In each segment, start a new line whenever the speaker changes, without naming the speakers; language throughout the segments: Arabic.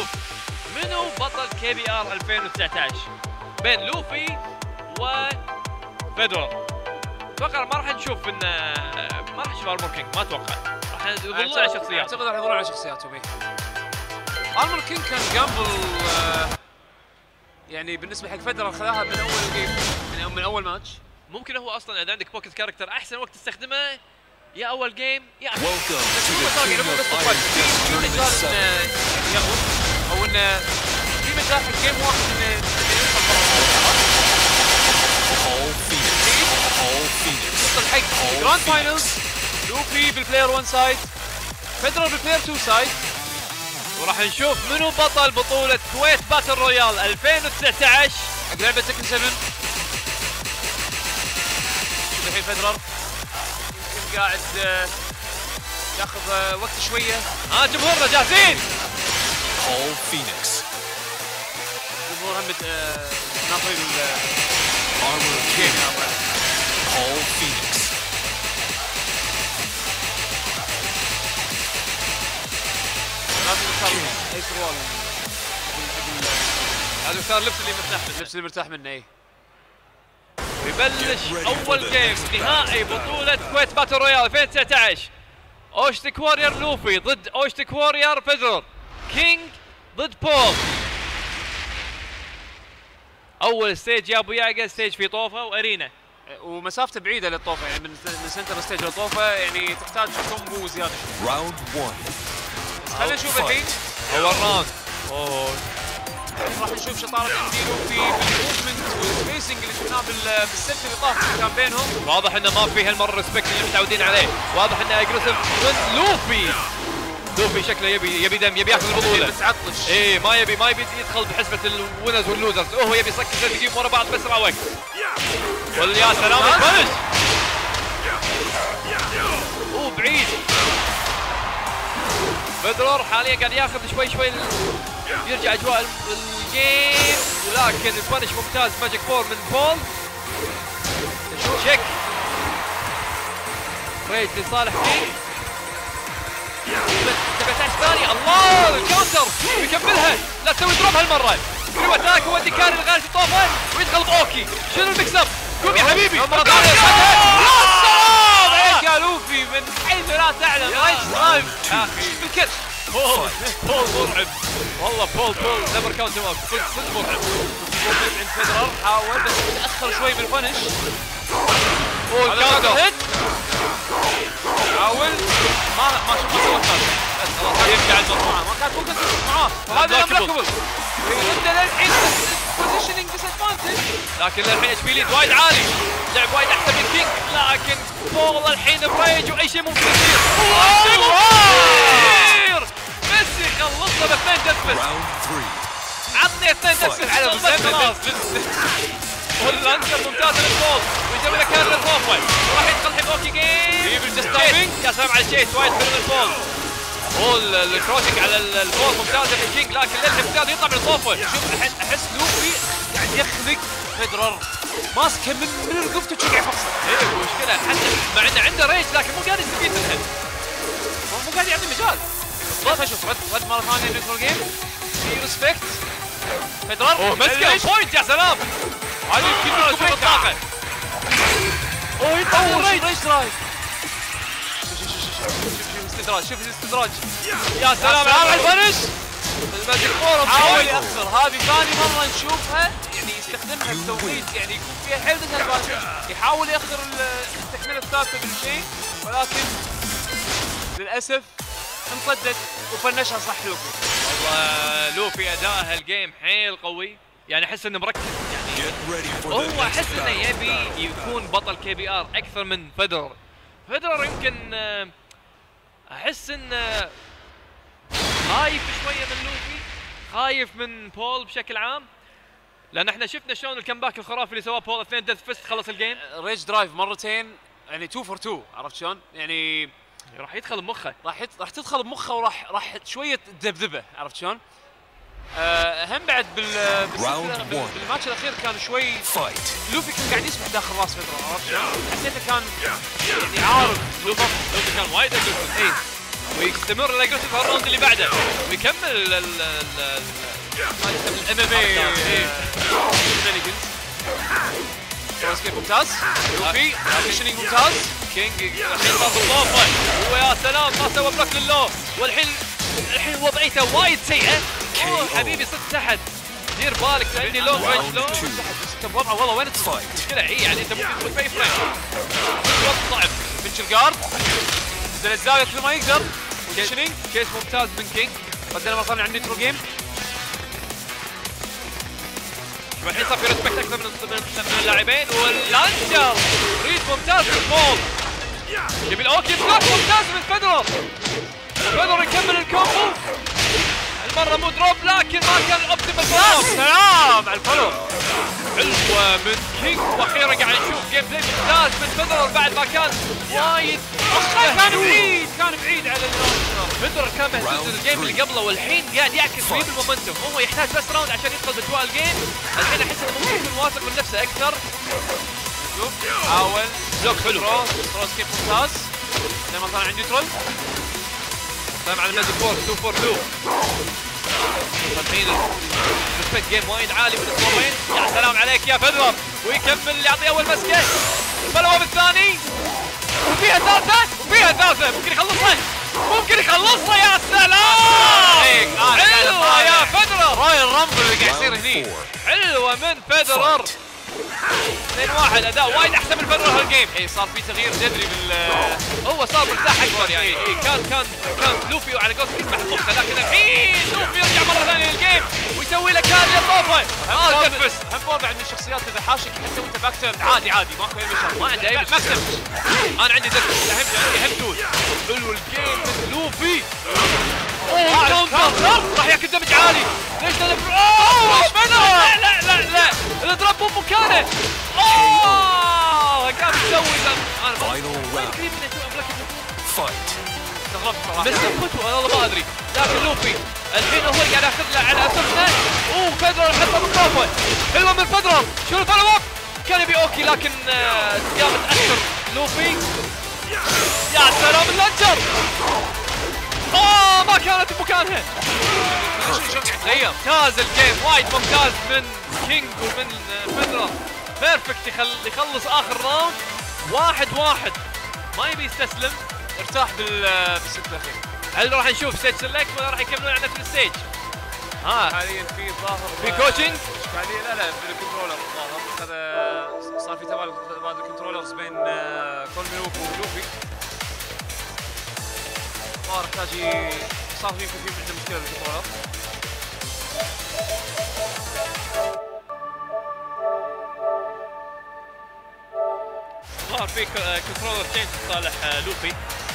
منو بطل KBR 2019 بين لوفي وفيدرر. اتوقع ما راح نشوف ما راح نشوف ارمور كينج، ما اتوقع راح يظلون على شخصيات.
اعتقد راح يظلون على شخصيات توبي. ارمور كينج كان جامبل يعني بالنسبه حق فيدرر خذاها من اول جيم، من اول ماتش.
ممكن هو اصلا اذا عندك بوكيت كاركتر احسن وقت تستخدمه يا اول جيم يا اخر.
بس هو ترى يعني مو بس الفايت، في مجال انه يغوص او انه في مجال حق جيم واحد انه يوصل يوصل حق جراند فاينلز. لوفي بالبلاير 1 سايد، فيدرر بالبلاير 2 سايد.
وراح نشوف منو بطل بطولة كويت باتل رويال 2019
حق لعبة تكن 7. شوف الحين فيدرر يمكن قاعد ياخذ وقت شوية.
جمهورنا جاهزين؟
جمهور هم ناطرين الجيم. لازم يختار اي سروال.
هذا صار لبس اللي مرتاح منه.
اللبس اللي مرتاح منه. اي
يبلش اول جيم نهائي بطولة كويت باتل رويال 2019. اوشتك وورير لوفي ضد اوشتك وورير فيدرر. كينج ضد بول. اول ستيج يا ابو يعقل ستيج في طوفه وارينا،
ومسافته بعيده للطوفه، يعني من سنتر ستيج للطوفه يعني تحتاج كومبو زياده.
راوند 1.
خلينا نشوف الحين
اول راوند.
راح نشوف شطاره اندي لوفي بالموفمنت والسبيسنج اللي شفناه بالست اللي طاف كان بينهم.
واضح انه ما في هالمره الريسبكت اللي متعودين عليه، واضح انه اجريسيف من لوفي. لوفي شكله يبي دم، يبي ياخذ البطوله
بس عطش.
ايه ما يبي يدخل بحسبه الوينرز واللوزرز، هو يبي يسكر 3 جيم ورا بعض باسرع وقت. يا سلام البنش. بعيد. فيدرر حاليا قاعد ياخذ شوي يرجع اجواء الجيم، ولكن البنش ممتاز. ماجيك فور من بول. تشيك ريج لصالح كينج. 17 ثانية. الله الكاونتر يكملها. لا تسوي دروب هالمرة. كريو اتاك وودي كاري لغاية الطوفة ويدخل باوكي. شنو الميكس اب؟ قوم يا حبيبي. يا سلام عليك يا لوفي من حيث لا تعلم. ريج درايف يا اخي بالكل. بول مرعب والله. بول نمبر كاونت اوت صدق مرعب. عند فيدرر حاول بس تاخر شوي بالفنش. كاونتر حاول ما سوى كاونتر. بس خلاص يرجع الموضوع ما كان فوكس معاه. وهذا امبلكبل عنده للحين بوزيشننج ديس ادفانتج، لكن للحين اتش بي ليد وايد عالي. لعب وايد احسن من كينج، لكن بول الحين بريج واي شيء ممكن يصير. ميسي خلصنا باثنين دفل. عطني اثنين دفل على مسدس خلاص. واللانشر ممتازه للبول ويسوي له كاري للطوفه. راح يدخل الحين اوكي جيم. يجيب الجست تايمينج. يا سلام على الشيت وايد حلو البول. الكروسنج على البول ممتازه من كينج، لكن للحين ممتاز يطلع من الطوفه. شوف الحين احس لوفي قاعد يخنق فيدرر ماسكه من رقبته وشي قاعد يفصل. ايه المشكله حتى مع انه عنده ريج لكن مو قاعد يستفيد منها. مو قاعد يعطي مجال. بالضبط. شوف رد مره ثانيه نيوترال جيم. في ريسبكت فيدرر. مسكه بوينت. يا سلام. هذه يمكن شوف الطاقه. يطول ريج درايف. شوف الاستدراج. يا سلام على الفنش. الماجيك فور حاول يأخر. هذه ثاني مرة نشوفها يعني يستخدمها بتوقيت يعني يكون فيها حيل ديسادفانتج. يحاول يأخر التكملة الثالثة بالشيء، ولكن للأسف انصدت وفنشها صح لوفي. والله لوفي أداء هالجيم حيل قوي، يعني أحس إنه مركز، يعني هو أحس إنه يبي يكون بطل KBR أكثر من فيدرر. فيدرر يمكن احس انه خايف شويه من لوفي، خايف من بول بشكل عام، لان احنا شفنا شلون الكمباك الخرافي اللي سواه بول. 2 ديث فيست خلص الجيم. ريج درايف مرتين يعني 2 فور 2. عرفت شلون؟ يعني راح يدخل بمخه، راح تدخل بمخه وراح شويه تذبذبه. عرفت شلون؟ هم بعد بالماتش الاخير كان شوي لوفي كان قاعد يسبح داخل راس فيدرر. عرفت شلون؟ حسيته كان يعني عارف. لوفي كان وايد اجريسيف. اي ويستمر الاجريسيف الراوند اللي بعده ويكمل الام ام اي سكيب ممتاز. لوفي كونديشنينج ممتاز. كينج الحين صار بالطوفه ويا سلام ما سوى بلوك للو والحين وضعيته وايد سيئه. اوه حبيبي صرت تحت دير بالك عندي لونج رينج لونج بس انت بوضعه والله وين تصير مشكله اي يعني انت ممكن تدخل في اي فريم وقت ضعف بنش الجارد نزل الزاويه مثل ما يقدر. كونديشنينج كيس ممتاز من كينج بدل ما صار عندي نيترو جيم والحين صار في ريسبكت اكثر من اللاعبين واللانشر ريد ممتاز من بول يبي الاوكي بلوك ممتاز من فيدرر يكمل الكومبو المره مو دروب لكن ما كان الاوبتيمال فولو. سلام على الفولو حلوه من كينج واخيرا قاعد نشوف جيم بلاي ممتاز من فيدرر بعد ما كان وايد كان بعيد على فيدرر كان مهزوز الجيم اللي قبله والحين قاعد يعكس فيه بالمومنتوم. هو يحتاج بس راوند عشان يدخل بتوال الجيم. الحين احس انه ممكن يكون واثق من نفسه اكثر. شوف حاول بلوك حلو ثرو سكيب ممتاز زي ما صار عندي ترول طيب على الماجيك فور 242 الحين الريسبكت جيم وايد عالي من الطرفين. يا سلام عليك يا فيدرر ويكمل يعطي اول مسكه الفولو اب الثاني وفيها ثالثه ممكن يخلصها يا سلام. حلوه يا فيدرر رويال رامبل اللي قاعد يصير هني حلوه من فيدرر 2-1 اداء وايد احسن من فيدرر هالجيم. اي صار في تغيير جذري هو صار مرتاح اكثر يعني كان لوفي وعلى قولتك يسمح الطفه لكن الحين لوفي يرجع مره ثانيه للجيم ويسوي له كاري الطوفه تنفس هم واضح من الشخصيات اذا حاشك حتى وانت باك عادي ماكو اي مشكله ما عنده اي مشكله. انا عندي دك اهم دود حلو الجيم من لوفي. كاونتر راح ياكل دمج عالي ليش لا الاضراب مو بمكانه. قام يسوي انا وين قريب من استغربت صراحه مسكته انا والله ما ادري لكن لوفي الحين هو قاعد ياخذ له على اساسنا فيدرر حتى بالطوفه حلوه من فيدرر شنو الفولو اب كان يبي اوكي لكن قام متاثر لوفي. يا سلام اللانشر ما كانت بمكانها. ممتاز الجيم وايد ممتاز من كينج ومن فيدرر بيرفكت يخلص اخر راوند 1-1 ما يبي يستسلم ارتاح بالست الاخير. هل راح نشوف ستيج سيلكت ولا راح يكملون على نفس الستيج؟
حاليا في ظاهر
في كوتشنج؟
لا في الكنترولر الظاهر هذا صار في تبادل كنترولرز بين كولمي ولوفي. صار يمكن في عنده مشكله بالكنترولر. ظهر في كنترولر تشينج لصالح لوفي.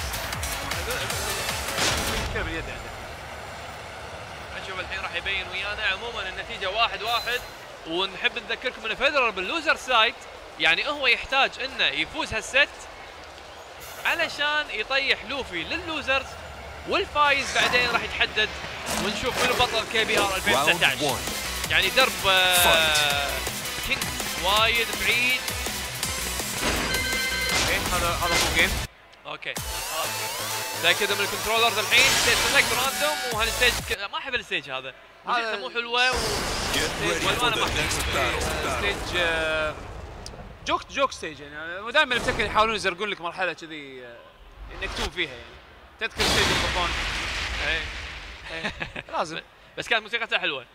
مشكله باليد عنده. نشوف الحين راح يبين ويانا. عموما النتيجه 1-1 ونحب نذكركم ان فيدرر باللوزر سايد يعني هو يحتاج انه يفوز هالست علشان يطيح لوفي لللوزرز والفايز بعدين راح يتحدد ونشوف منو بطل كي بي ار 2019. يعني درب كينج وايد بعيد. هذا هو جيم اوكي تاكدوا من الكنترولرز الحين ستيج سيلكت راندوم وهالستيج ما احب الستيج هذا موسيقته مو حلوه والوانه ما ستيج جوك ستيج يعني ودائما افتكر يحاولون يزرقون لك مرحله كذي ينكتون فيها يعني تذكر ستيج القطان لازم
بس كانت موسيقتها حلوه.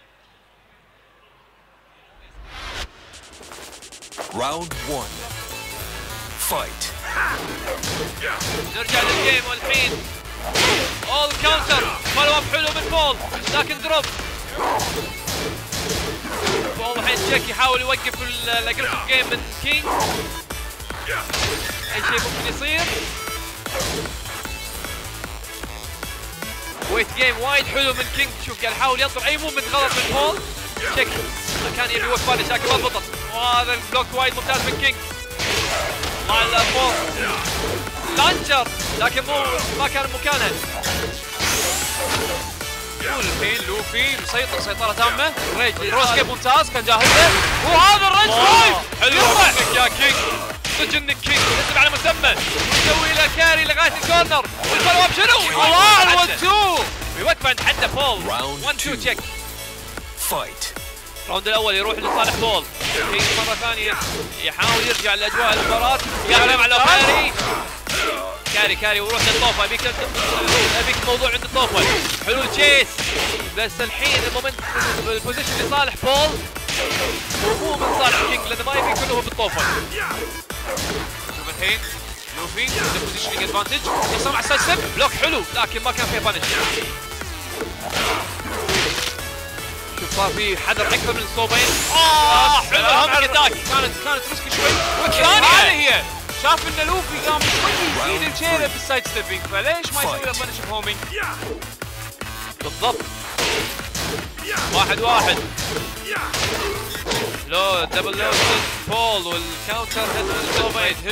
راوند 1 فايت.
نرجع للجيم والحين اول كاونتر فولو اب حلو من بول لكن دروب بول. الحين جاك يحاول يوقف الاجريسيف جيم من كينج اي شيء ممكن يصير. ويت جيم وايد حلو من كينج شوف قاعد يحاول ينطر اي موفمنت غلط من بول تشيك كان يبي يوقف هذا شاكل ما ضبط وهذا البلوك وايد ممتاز من كينج مع البول لانشر لكن ما كان بمكانه. والحين لوفي مسيطر سيطرة تامة. ريج روسكيب ممتاز كان جاهز له وهذا الريج درايف
حلو يا كينج سجن كينج يسحب على مسمى يسوي له كاري لغايه الكورنر والفولو اب شنو؟
الله ال1-2
يوقف عند حده بول
Round
1-2
two.
تشيك.
Fight.
الراوند الاول يروح لصالح بول كينج مره ثانيه يحاول يرجع لاجواء المباراه يعلم على كاري ويروح للطوفه ابيك موضوع عند الطوفه حلو التشيس بس الحين المومنت البوزيشن لصالح بول ومو من صالح كينج لانه ما يبي كله بالطوفه.
شوف الحين لوفي عنده بوزيشنينج ادفانتج يصنع مع السايد ستيب
بلوك حلو لكن ما كان فيه بانش. شوف صار في حذر اكثر من الصوبين. حلو الهامر اتاك
كانت ريسكي شوي
والثانية.
هذه هي شاف ان لوفي قام شوي يزيد الشيله بالسايد ستيبينج فليش ما يسوي له بانش بهومينج؟
بالضبط 1-1 لو دبل لو بول والكاونتر هيد من الصوبين
هيت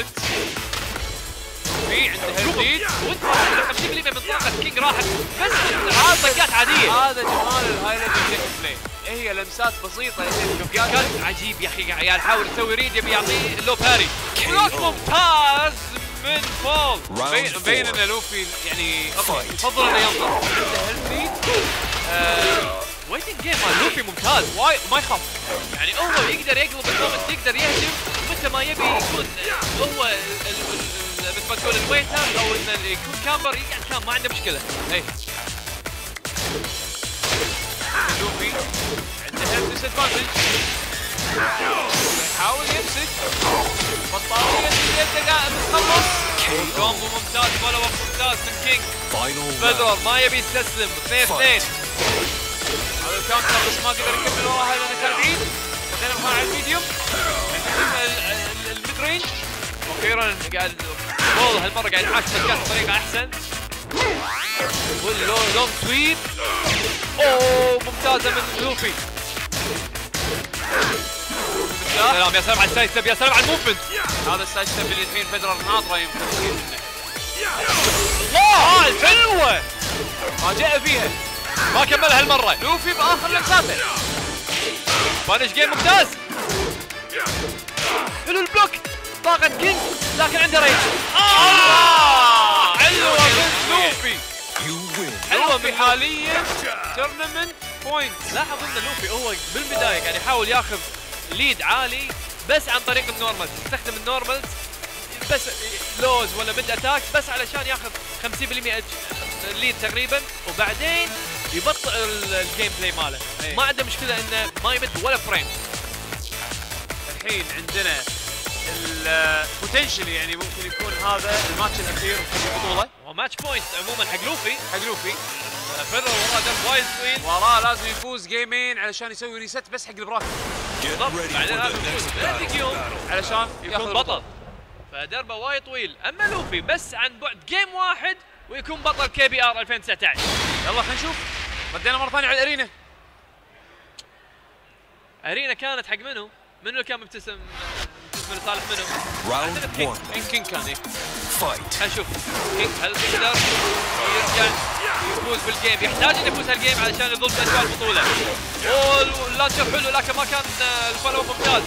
في عنده هيد
وانت 50% من طاقة كينج راحت بس عاد طقات عادية.
هذا جمال الهاي ليفل جيم بلاي هي لمسات بسيطه
كان عجيب يا اخي قاعد يحاول يسوي ريد يبي يعطيه اللو باري بلوك ممتاز من بول.
Round
مبين
four.
ان لوفي يعني
Fight.
يفضل انه ينظر عنده هيلث
ويتنج جيم مال لوفي ممتاز
وايد ما يخاف
يعني هو يقدر يقلب المومنت يقدر يهجم متى ما يبي يكون هو مثل ما تقول الويتر او انه يكون كامبر يعني كان ما عنده مشكله.
اي لوفي عنده هيلث ديس ادفانتج يحاول يمسك بطاريه الدقائق بتخلص
كومبو ممتاز فولو اب ممتاز من كينج.
Final
بدر
round.
ما يبي يستسلم 2-2
هذا الكاونتر بس ما قدر يكمل وراها لانه كان بعيد بعدين رفع على الميديوم الميد رينج
واخيرا قاعد بول هالمره قاعد يعاش تكات بطريقه احسن واللونج سويب اوه ممتازه من لوفي. سلام يا سلام على السايد ستيب يا سلام على الموفمنت.
هذا السايد ستيب اللي الحين فيدرر ناطره يمكن يصير منه
الله حلوه
ما جاء فيها
ما كملها هالمره.
لوفي باخر لمساته
بانش جيم ممتاز حلو البلوك طاقة كينج لكن عنده ريج. حلوه من لوفي
You win.
حلوه
لوفي
من
حاليا تورنمنت بوينت.
لاحظ ان لوفي هو بالبدايه قاعد يحاول ياخذ ليد عالي بس عن طريق النورمالز يستخدم النورمالز بس لوز ولا ميد اتاك بس علشان ياخذ 50% ليد تقريبا وبعدين يبطئ الجيم بلاي ماله. ما عنده مشكله انه ما يمد ولا فريم.
الحين عندنا البوتنشل يعني ممكن يكون هذا الماتش الاخير في البطوله
وماتش بوينت عموما حق لوفي.
حق لوفي
فيدرر وراه درب وايد طويل
وراه لازم يفوز جيمين علشان يسوي ريست بس حق البراكت
Get ready
بعدين
for
لازم
the
يفوز
next
بثلاث
battle.
يوم
علشان ياخذ
يكون بطل. فدربه وايد طويل. اما لوفي بس عن بعد جيم واحد ويكون بطل KBR 2019.
يلا خلينا نشوف ردينا مره ثانيه على الارينا
ارينا كانت حق منو؟ منو اللي كان مبتسم لصالح منو؟
Round
كينج.
one.
كينج كان
Fight.
خلينا نشوف كينج هل يقدر يرجع يفوز بالجيم؟ يحتاج انه يفوز هالجيم علشان يظل باجواء البطوله. اوه اللانشر حلو لكن ما كان الفولو ممتاز.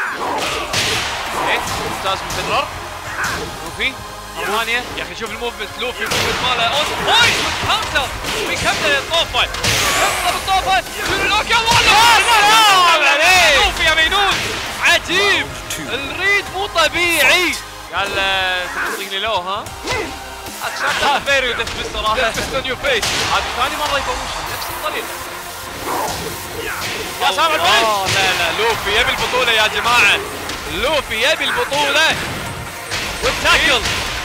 ايه ممتاز من فيدرر لوفي مره ثانيه
يا اخي شوف الموفمنت لوفي الموفمنت ماله اون بوينت كاونتر ويكمل الطوفه يكسر الطوفه يصير الاوكي
سلام عليك.
لوفي يا مينون عجيب الريد مو طبيعي.
قال تعطيني لو ها اكشن فيري ودف بالصراحه
بس نيو فيس.
هذه ثاني مره يبوشها نفس الطريقه
يا سامع لا لوفي يبي البطوله يا جماعه. لوفي يبي البطوله والتاكل.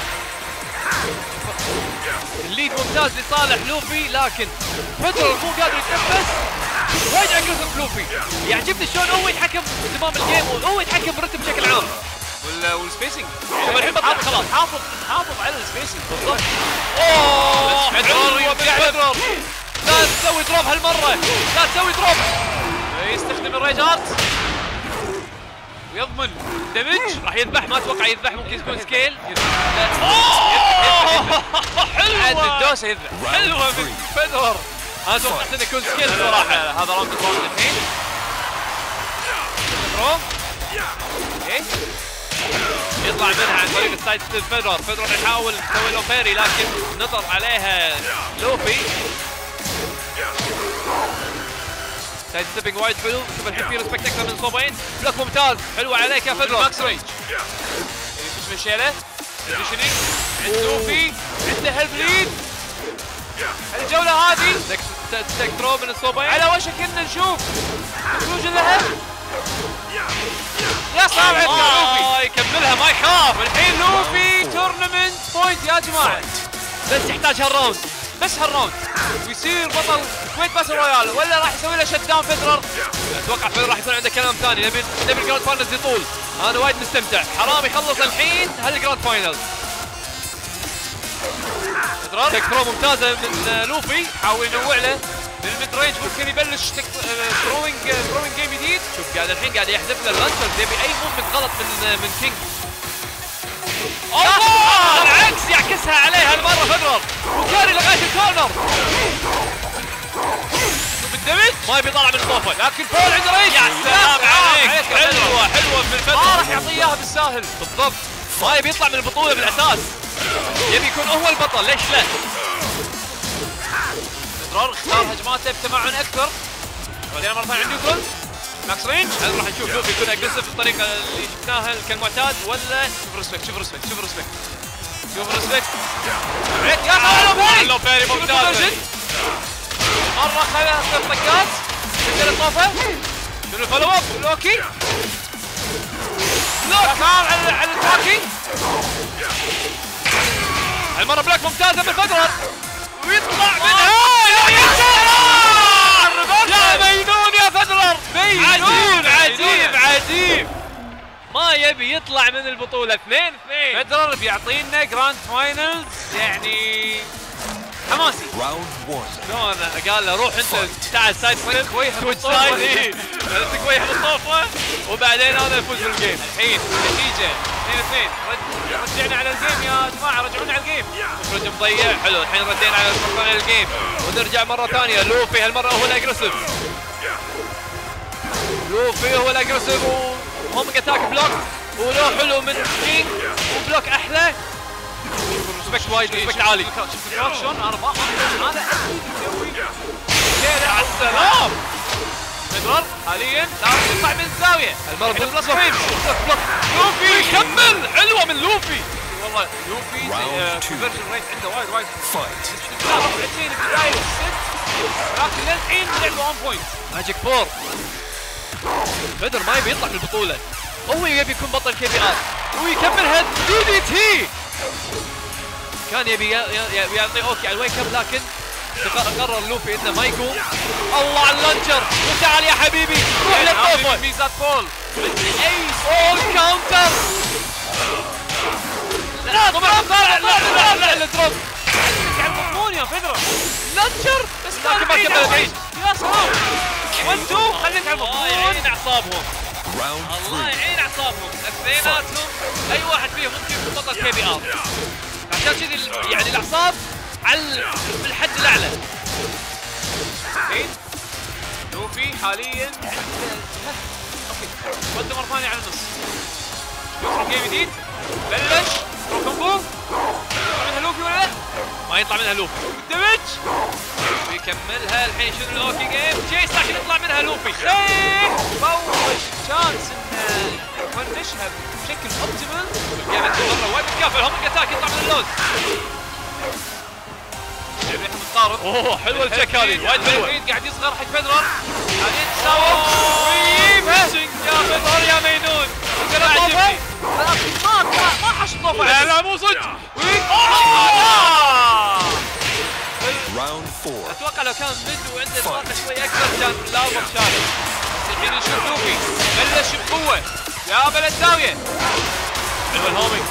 الليد ممتاز لصالح لوفي لكن فيدرر مو قادر يتنفس وايد اجريسيف لوفي. يعجبني شلون هو يتحكم بزمام الجيم وهو يتحكم بالرتم بشكل عام.
والسبيسنج
طبعا الحين بطلع خلاص.
حافظ على السبيسنج بالضبط
اوه
بس
حلوة من فيدرر. لا تسوي دروب هالمره لا تسوي دروب.
يستخدم الريج ارت ويضمن دمج
راح يذبح ما اتوقع يذبح ممكن يكون سكيل.
عاد
حلوه
الدوسه يذبح
حلوه من فيدرر. انا توقعت انه يكون سكيل صراحه.
هذا راوند الفاوند الحين دروب ايه
يطلع منها عن طريق السايد ستيب فيدرر يحاول يسوي له فيري لكن نطر عليها لوفي. سايد ستيبنج وايد حلو. شوف الحين في ريسبكت اكثر من صوبين. بلوك ممتاز حلو عليك يا فيدرر.
ماكس رينج يفوز من شيله كونديشنينج عند لوفي عنده هيلب ليد. الجوله هذه
تك ثرو من الصوبين
على وشك ان نشوف خروج لها. يا صعب عندنا لوفي
يكملها ما يخاف.
والحين لوفي تورنمنت بوينت يا جماعه.
بس يحتاج هالراوند.
بس هالراوند ويصير بطل كويت باتل رويال ولا راح يسوي له شت داون فيدرر.
اتوقع فيدرر راح يكون عنده كلام ثاني. نبي الجراند فاينلز يطول. انا وايد مستمتع. حرام يخلص الحين هالجراند فاينل.
فيدرر
تك ثرو ممتازه من لوفي.
حاول ينوع له بالميد رينج ممكن يبلش ثروينج جيم جديد.
شوف الحين يحذف له اللانشرز. يبي اي موفمنت غلط من كينج. العكس يعكسها عليه هالمره فيدرر وكاري لغايه الكورنر.
شوف الدمج
ما يبي يطلع من الطوفه
لكن بول عنده ريس.
يا سلام عليك. حلوه من
ما
فيدرر.
راح يعطيه اياها بالساهل.
بالضبط. ما يبي يطلع من البطوله بالاساس. يبي يكون هو البطل. ليش لا؟
فيدرر اختار هجماته بتمعن اكثر. بعدين مره ثانيه عنده جول ماكس رينج.
هل راح نشوف لوفي يكون اجريسيف بالطريقه اللي شفناها كالمعتاد ولا
شوف ريسبكت شوف ريسبكت شوف ريسبكت شوف ريسبكت.
يا لو فيري ممتازه.
مره خليها تصير طقات. مثل الطوفه. شنو الفولو اب؟ لوكي بلوك على التراكي.
هالمره بلوك ممتازه من فيدرر
ويطلع منها.
يا مجنون يا فيدرر. عجيب. ما يبي يطلع من البطوله. 2-2.
فيدرر بيعطينا جراند فاينلز يعني حماسي.
Round 1.
شلون قال له روح انت تعال سايد ستيب
كويس
تويتش سايد. تكويح بالطوفه وبعدين انا افوز بالجيم.
الحين النتيجه 2-2. رجعنا على الجيم يا جماعه. رجعونا على الجيم.
مخرج مضيع حلو. الحين ردينا على الجيم ونرجع مره ثانيه. لوفي هالمره هو الاجريسيف. لوفي هو الاجريسيف وهومينج اتاك بلوك ولو حلو من كينج وبلوك احلى. ريسبكت وايد ريسبكت عالي.
شفت الكراك شلون؟ انا ما هذا اكيد يسوي
يا السلام.
فيدرر حاليا لازم يطلع من الزاويه.
المره
بلس
بلوك. لوفي يكمل. حلوه من لوفي.
والله لوفي
Round 2.
كونفرجن ريت عنده وايد
Fight.
لا رفعتين بدايه الست لكن للحين لعبوا 1 بوينت.
ماجيك 4. فيدر ما يبي يطلع من البطوله. هو يبي يكون بطل كي بي ار ويكملها دي دي تي. كان يبي يعطي اوكي على الويك اب لكن قرر لوفي انه ما يقوم. الله على اللانشر. وتعال يا حبيبي روح للطوفه.
ميزات بول
ايس اول كاونتر. لا طبعا طلع الدروب
على المضمون يا فيدرر.
لانشر
بس
لكن ما كمل بعيد.
يا سلام 1 2 خليك على
الله
المضمون.
يعين اعصابهم.
Round
الله
3.
يعين اعصابهم. اثنيناتهم اي واحد فيهم ممكن يكون بطل كي بي ار. عشان كذي يعني الاعصاب على الحد الاعلى.
الحين لوفي حاليا اوكي ودوا مره ثانيه على النص. يخرج جيم جديد. بلش كومبو. يطلع منها لوفي ولا لا؟
ما يطلع منها لوفي.
الدمج
ويكملها الحين. شنو الاوكي جيم تشيس لكن يطلع منها لوفي.
فوش شانس انه يفنشها بشكل اوبتيمال.
الجيم مره وايد متكافئ. هومينج اتاك يطلع من اللوز.
ريحه متقارب.
اوه حلوه التشيك هذه وايد حلوه.
قاعد يصغر حق فيدرر. بعدين تساوم ويجيبها.
يا فيدرر يا مينون.
طوفه لكن ما حش طوفه.
لا مو صدق.
Round 4.
اتوقع لو كان مد وعنده طاقه شوي اكثر كان الارمر شارك.
الحين نشوف لوفي بلش بقوه يا بلد زاويه.
حلوه الهومينج.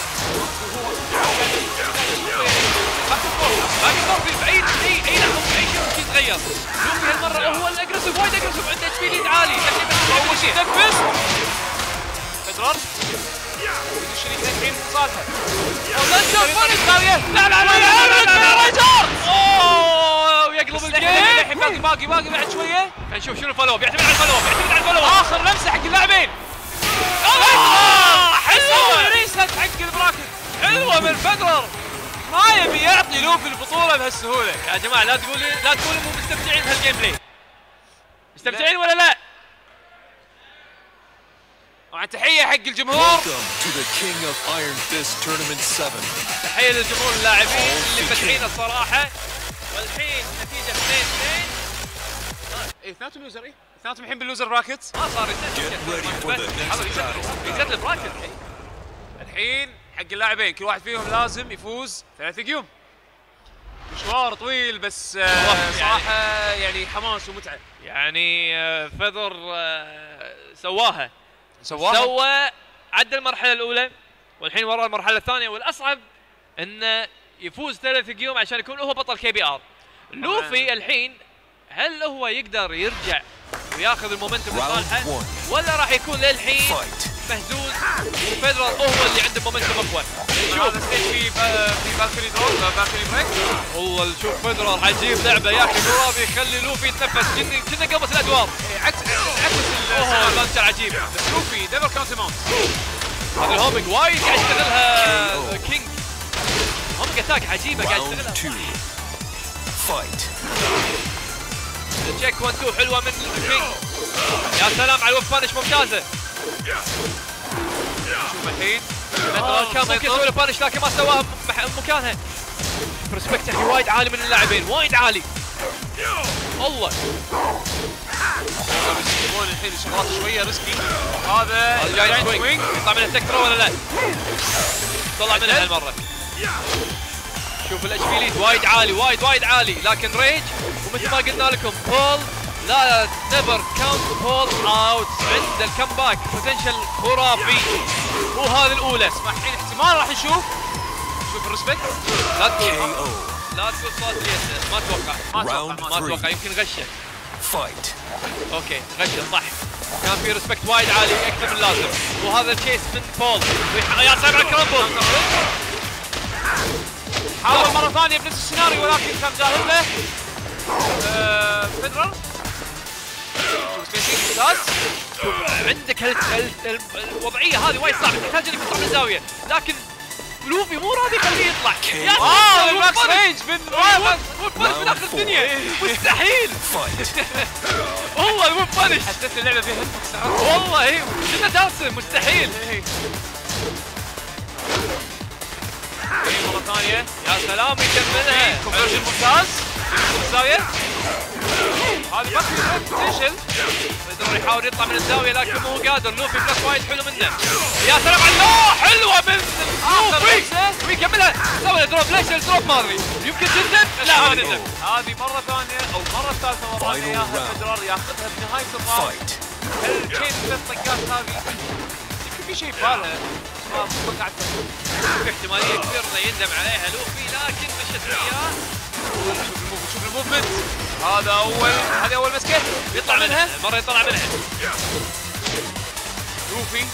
باقي الدور في بعيد. اي لحظه اي شيء ممكن يتغير. لوفي هالمره هو الاجريسيف وايد اجريسيف. عنده اتش بي ليد عالي.
اول شيء نفس فيدرر الشريك الحين صالحه.
ولانشر وين الزاويه؟
لا لا لا لا لا لا
اوه ويقلب الجيم.
الحين باقي بعد شويه.
نشوف شنو الفولو. بيعتمد على الفولو.
اخر لمسه حق اللاعبين.
حلو
يسوي ريست حق البراكت.
حلوه من فدرر.
ما يبي يعطي لوفي البطوله بهالسهوله.
يا جماعه لا تقولوا مو مستمتعين بهالجيم بلاي. مستمتعين ولا لا؟
طبعا تحيه حق الجمهور.
Welcome to the King of Iron Fist Tournament 7.
تحيه للجمهور اللاعبين اللي فاتحين الصراحه. والحين نتيجه 2-2.
اثنيناتهم لوزر. اثنيناتهم الحين باللوزر براكت.
ما صار
Get ready for the next battle.
يزت البراكت.
الحين حق اللاعبين كل واحد فيهم لازم يفوز 3 جيوم. مشوار طويل بس صراحه يعني حماس ومتعه.
يعني فذر سواها سوى عدى المرحله الاولى والحين ورا المرحله الثانيه والاصعب انه يفوز 3 جيوم عشان يكون هو بطل كي بي ار. لوفي الحين هل هو يقدر يرجع وياخذ المومنتوم لصالحه ولا راح يكون للحين مهزوز وفيدرال هو اللي عنده مومنتوم اقوى؟
شوف في بالكوني دروب بالكوني بريك.
والله شوف فيدرال عجيب لعبه يا اخي مو راضي يخلي لوفي يتنفس كنا قبس الادوار.
عكس
اللانشر عجيب.
لوفي ديفر كاونت ماونت.
هذا الهومينج وايد قاعد يشتغلها كينج. هومينج اتاك عجيبه قاعد
Round 2.
يشتغلها.
Fight.
تشيك 1 2 حلوه من كينج. يا سلام على الويب بانش ممتازه.
شوف الحين
كان ممكن يسوي له بانش لكن ما سواها مكانها. برسبكت الحين وايد عالي من اللاعبين وايد عالي. الله
يسوون الحين شغلات شويه ريسكي. هذا
الجاينت سوينج يطلع منها تكترا ولا لا؟ طلع منها هالمره. شوف الاتش بي ليد وايد عالي وايد عالي لكن ريج ومثل ما قلنا لكم بول لا نيفر كاونت بول اوت. عند الكمباك بوتنشل خرافي وهذه الاولى.
الحين احتمال راح نشوف. شوف الريسبكت.
لا تقول صوت اليد. ما اتوقع يمكن غشه.
Fight.
اوكي غشه صح. كان في ريسبكت وايد عالي اكثر من اللازم وهذا الكيس من بول. يا سلام على الكرامبل.
حاول مره ثانيه بنفس السيناريو ولكن كان جاهز له فيدرال.
شوف عندك الوضعيه هذه وايد صعبه تحتاج انك تطلع من الزاويه لكن لوفي مو راضي يخليه يطلع. يا
الماكس رينج من
بانش من اخر الدنيا مستحيل. والله الويب بانش
حسيت اللعبه فيها هيت
والله اي كنا دارسه مستحيل.
مره ثانيه.
يا سلام يكملها
كونفرجن ممتاز. الزاويه هذه بس بوتنشل.
يقدر يحاول يطلع من الزاويه لكن مو قادر. لوفي بلس وايد حلو منه. يا سلام على حلوه من لوفي ويكملها. سوى له دروب. ليش الدروب ما ادري يمكن تندم. لا ما ندم.
هذه مره ثانيه او المره الثالثه ورا ياخذ فيدرال ياخذها بنهايه الراوند. الكيس ثلاث طقات هذه يمكن في شيء بباله ما توقعت.
في احتماليه كبيره انه يندم عليها لوفي لكن مشت وياه.
شوف الموفمنت. هذه اول مسكه
يطلع منها مره يطلع منها.
لوفي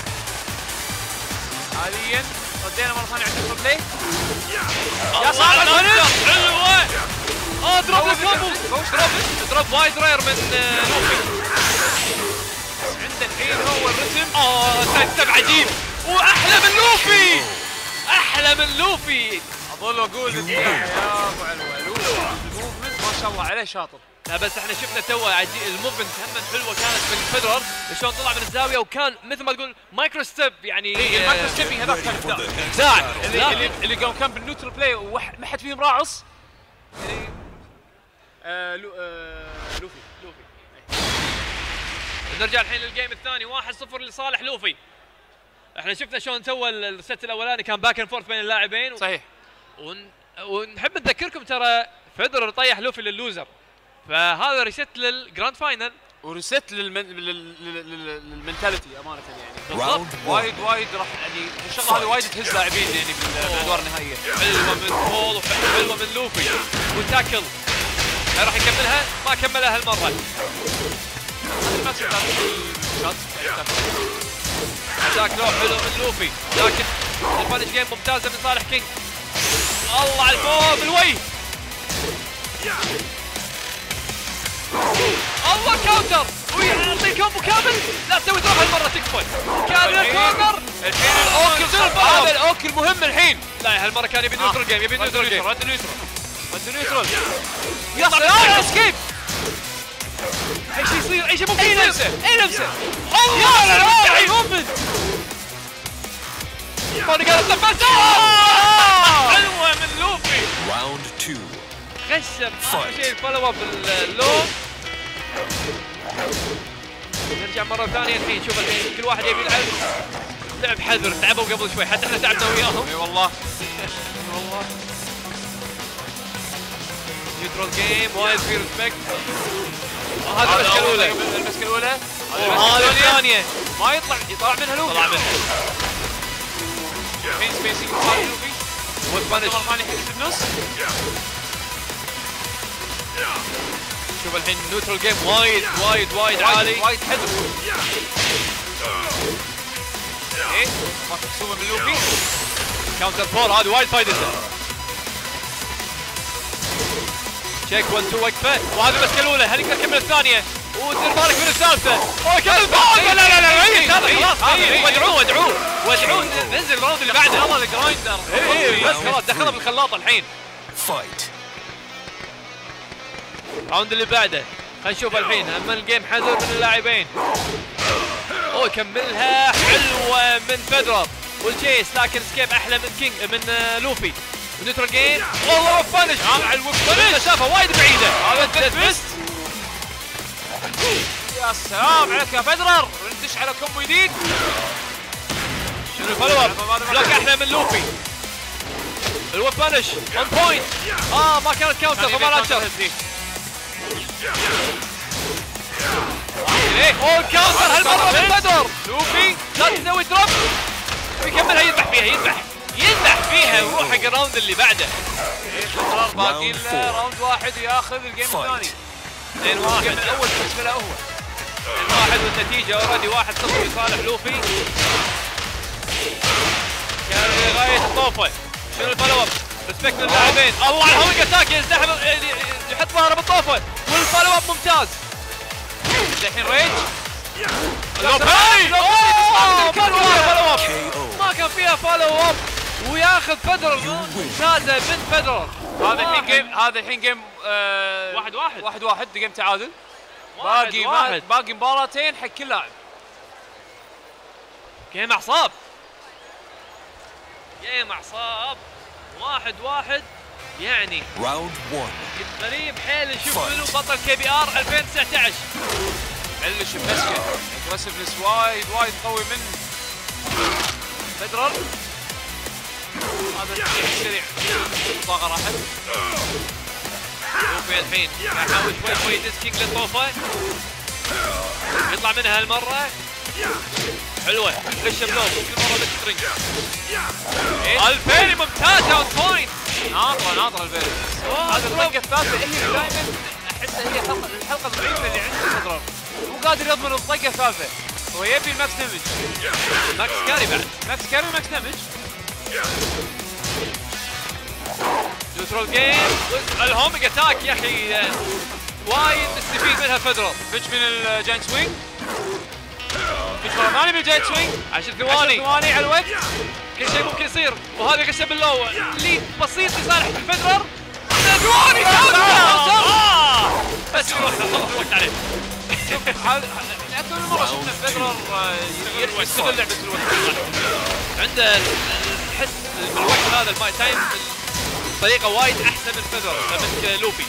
حاليا ردينا مره ثانيه عند البلاي.
يا صاحبي حلوه. دروب الكومبو. دروب وايد راير من لوفي.
عنده الحين هو الرتم.
سايد ستيب عجيب واحلى من لوفي. احلى من لوفي.
اظل اقول يا ابو علوه لوفي الموفمنت ما شاء الله عليه شاطر.
لا بس احنا شفنا تو الموفمنت هم حلوه كانت من فيدرال شلون طلع من الزاويه وكان مثل ما تقول مايكرو ستيب يعني
المايكرو ستيبنج هذاك كان
ابداع.
اللي كان بالنيوترال بلاي وما حد فيهم راعص يعني لوفي.
نرجع الحين للجيم الثاني 1-0 لصالح لوفي. احنا شفنا شلون سوى الست الاولاني كان باك اند فورث بين اللاعبين.
صحيح.
ونحب نذكركم ترى فيدرر طيح لوفي لللوزر فهذا ريست للجراند فاينل
وريست للمنتاليتي امانه يعني.
بالضبط.
وايد راح يعني الشغله هذه وايد تهز لاعبين يعني بالادوار النهائيه.
حلوه من بول وحلوه من لوفي وتاكل. راح يكملها ما كملها هالمره. اتاك لو حلو من لوفي لكن البانش جيم ممتازه من صالح كينج. الله على الفوق بالوي. اول كاونتر ويعطي كومبو كامل. لا تسوي دروب هالمره تكفى. كان الكورنر
الحين الاوكل هذا الاوكل مهم الحين.
لا هالمره كان يبي نيوترال جيم، يبي نيوترال جيم.
رد نيوترال يا سلام اسكيب.
اي شيء يصير، اي شيء ممكن يصير.
اي نفسه
الله يا موفمنت. ماني قادر اتنفس. حلوه من لوفي.
Round 2.
غشم اخر شيء الفولو اب اللو. نرجع مره ثانيه الحين. شوف الحين كل واحد يبي يلعب لعب حذر. تعبوا قبل شوي، حتى احنا تعبنا وياهم.
اي والله
والله نيوترال جيم وايد في ريسبكت. هذا المسكه الاولى.
المسكه الاولى.
هذه الثانيه
ما يطلع منها لوفي.
طلع منها.
الحين سبيسنج مال لوفي.
والبانش
مره ثانيه يحس بالنص.
شوف الحين نيوترال جيم وايد عالي.
وايد حذر. ايه ما تكسوه من لوفي.
كاونتر فور هذه وايد فايدته. تشيك 1 2 وقفه. وهذه المسكه الاولى. هل يقدر يكمل الثانيه؟ ودير بالك من الثالثه. اوه كمل الثالثه. لا عيد هذا خلاص. ودعوه ننزل الراوند اللي بعده.
يلا الجرايندر.
بس خلاص دخلها بالخلاطه الحين.
Fight.
الراوند اللي بعده خلينا نشوف الحين. اما الجيم حذر من اللاعبين. اوه يكملها حلوه من فيدرر والجيس، لكن سكيب احلى من كينج من لوفي. ونيوترال جيم والله فانش.
على الوقت
شافها وايد بعيده.
هذا الديست. يا سلام عليك يا فيدرر. وندش على كومبو جديد.
شنو الفولو اب؟ بلوك احلى من لوفي. الويب بانش اون بوينت. ما كانت كاونتر فما لاتشر. اوه كاونتر هالمره من فيدرر.
لوفي
لا تسوي دروب. يكملها يذبح فيها ويروح حق الراوند اللي بعده.
قرار باقي له راوند واحد وياخذ الجيم الثاني.
2-1
الجيم الاول بالنسبه له هو.
2-1 والنتيجه اوريدي 1-0 لصالح لوفي. كان لغايه الطوفه. شنو الفولو اب؟ ريسبكت للاعبين. الله على الهوينج اتاك. يزدحم يحط ظهره بالطوفه والفولو اب ممتاز.
الحين ريج.
لوفي
KO.
ما كان فيها فولو اب وياخذ فيدرر ممتازه من فيدرر.
هذا الحين جيم 1-1 جيم تعادل.
واحد.
باقي مباراتين حق كل لاعب.
جيم اعصاب 1-1 يعني
Round 1.
غريب حيل نشوف منو بطل KBR 2019.
بلش بمسكه اجريسفنس وايد قوي من فيدرر. هذا التحديد السريع. الطاقه راحت.
لوفي الحين يحاول شوي يدز كينج للطوفه. يطلع منها هالمره. حلوه غش بلوب كل مره بالسترنج. الفيري ممتازه اون بوينت.
ناطره الفيري. هذه الطقه الثالثه هي دائما احسها هي الحلقه الضعيفه اللي عند فيدرر. مو قادر يضمن الطقه الثالثه. هو يبي الماكس دمج.
ماكس كاري بعد.
ماكس كاري وماكس دمج.
نيوترال جيم. الهومينج اتاك يا اخي وايد نستفيد منها فيدرر.
فيتش من الجاينت سوينج. فيتش مره ثانيه بالجاينت سوينج.
10 ثواني
على الوقت.
كل شيء ممكن يصير. وهذا غشه باللو ليد بسيط لصالح فيدرر. ثواني بس يروح الوقت عليه.
اكثر من مره شفنا فيدرر يستغل لعبه الوقت.
عنده الحس بالوقت هذا الماي تايم بطريقه وايد احسن من فيدرر من لوفي.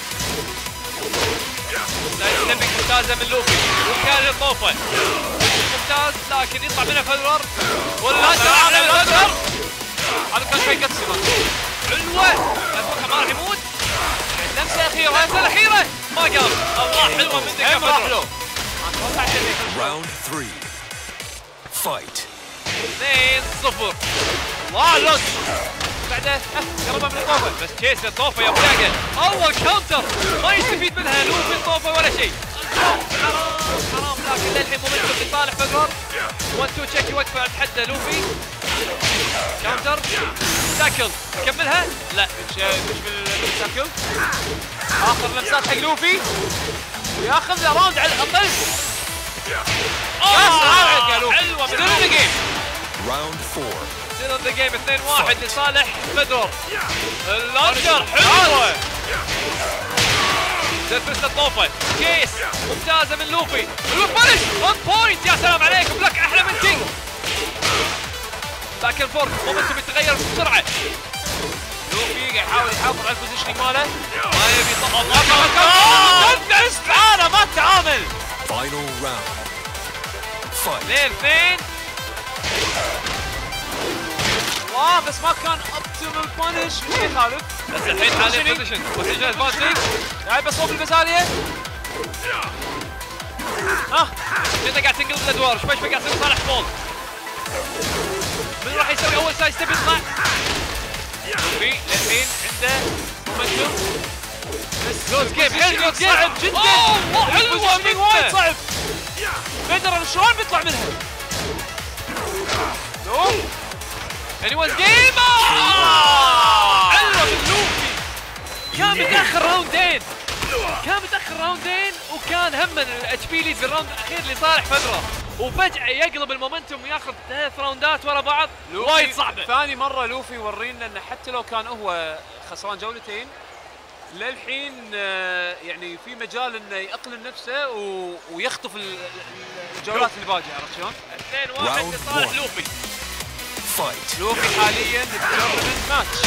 سنبك ممتازه من لوفي وكان الطوفه ممتاز لكن يطلع منها فيدرر ولا
على فيدرر. هذا كان شيء قدسي.
حلوه اتوقع ما راح يموت.
لمسه اخيره.
اللمسه الاخيره ما قام. الله حلوه من ذيك فيدرر.
Round 3. Fight.
2-0. الله لوس بعده قربها من الطوفه بس تشيس الطوفه يا ابو ياقل. اول كاونتر ما يستفيد منها لوفي الطوفه ولا شيء. حرام لكن للحين مومنتوم لصالح فيدرر. 1-2 تشيك يوقفه اتحدى لوفي. كاونتر تاكل كملها. لا
مش بالتاكل. اخر لمسات حق لوفي. وياخذ له راوند على الاقل.
حلوه من
ذا جيم.
Round 4.
ستيل ذا جيم 2-1 لصالح فيدرر. اللانشر حلوه. زرفست الطوفه. كيس ممتازه من لوفي. الفنش 1 بوينت. يا سلام عليك بلوك احلى من كينج. باك اند فورث مومنتوم يتغير بسرعه.
لوفي قاعد يحاول يحافظ على البوزيشننج ماله.
ما يبي يطلع.
انا ما تعامل.
Final round. Fight.
2-2.
والله بس ما كان اوبتيمال بانش من خالد.
بس الحين حاليا بوزيشن ادفانتج.
قاعد بصوب البزاليه.
انت قاعد تنقلب الادوار شوي شوي قاعد تصير صالح فول. من راح يسوي اول سايد ستيب يطلع؟
لوفي للحين عنده مومنتوم.
جولز جيم حلو
صعب جدا.
حلوه
وايد صعب. فيدرر شلون بيطلع منها؟ لوف
انيوانز جيم. حلوه من لوفي. كان متاخر راوندين. وكان هم الاتش بي ليد بالراوند الاخير لصالح فدرة، وفجأة يقلب المومنتوم وياخذ 3 راوندات ورا بعض وايد صعبة.
ثاني مرة لوفي يورينا انه حتى لو كان هو خسران جولتين للحين يعني في مجال انه يأقلم نفسه ويخطف الجولات اللي باقية. عرفت شلون؟
2-1 لصالح لوفي.
Fight.
لوفي حاليا تورنمنت ماتش.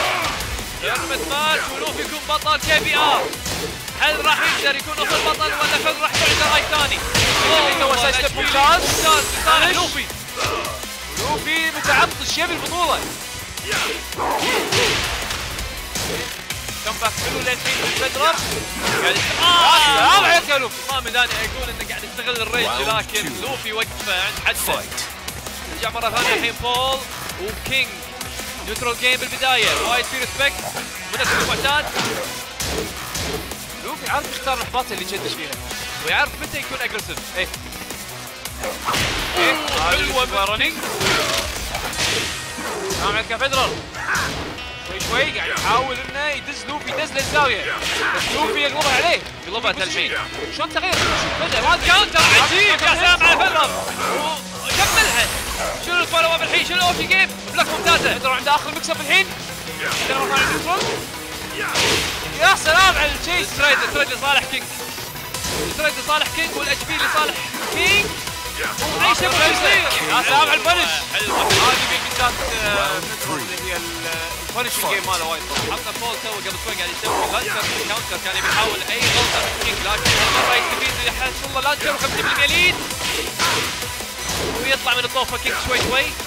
ولوفي يكون بطل كي بي ار. هل راح يقدر يكون افضل بطل ولا فد راح يكون عنده راي ثاني؟
تو سايد ستيب ممتاز
لصالح لوفي.
لوفي متعطش يبي البطولة. كم باك حلو للحين من فدرر.
قاعد
سلام عليك يا لوفي.
ما مداني اقول انه قاعد يستغل الرينج لكن لوفي وقفه عند حده.
Fight.
رجع مره ثانيه الحين بول وكينج. نيوترال جيم بالبدايه وايد في ريسبكت ونفس المعتاد.
لوفي عارف يختار اللحظات اللي يجدش فيها
ويعرف متى يكون اجريسيف.
ايه
حلوه من
رننج. سلام عليك يا فدرر. شوي قاعد يحاول انه يدز لوفي يدز للزاويه بس لوفي يقلبها عليه.
قلبها الحين.
شلون تغير؟
فجأة كاونتر عجيب. يا سلام على فدرر وكملها. شنو الفولو اب الحين؟ شنو الاوفي جيم؟ بلوك ممتازه.
فدرر عنده اخر مكسب الحين. يا سلام على الشيس.
ستريد لصالح كينج. والاتش بي لصالح كينج. واي شيء يصير.
يا سلام على البنش.
حلوه.
هذه بالذات اللي هي البنش جيم ماله وايد.
حتى فول تو قبل شوي قاعد يسوي لانشر كاونتر كان يبي يحاول اي غلطه من كينج لكن هالمره يستفيد يحصل له لانشر و5% ليد ويطلع من الطوفه كينج شوي.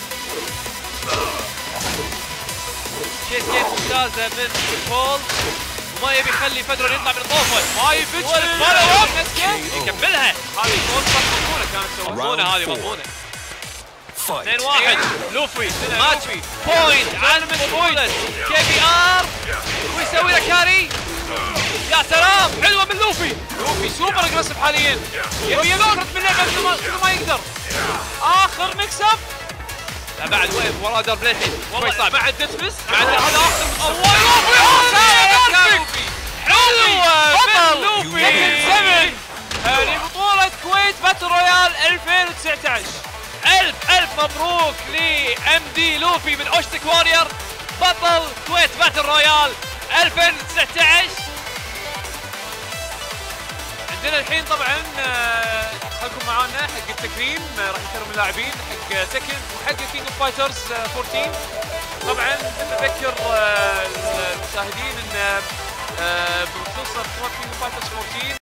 شيت جيم ممتازه من بول وما يبي يخلي فدرر يطلع من الطوفه.
ما يفتش
يكملها.
هذه مضمونه كانت
مضمونه.
Fight.
2-1 لوفي. ماتش بوينت عن بطولة كي بي ار ويسوي له كاري. يا سلام حلوه من لوفي.
لوفي سوبر اجريسيف حاليا. يبي ينقرض من اللعبه مثل ما يقدر. اخر مكسب.
لا بعد وين وراه دار بليحين. والله صعب.
بعد ديتفس.
بعد هذا اخر.
لوفي. حلوه بطل لوفي 7 لبطولة كويت باتل رويال 2019.
ألف مبروك لام دي لوفي من اوشتك وارير بطل كويت باتل رويال 2019.
عندنا الحين طبعا خلكم معانا حق التكريم راح يكرم اللاعبين حق تكن وحق كينج اوف فايترز 14. طبعا نذكر المشاهدين ان بخصوص بطولة كينج اوف فايترز 14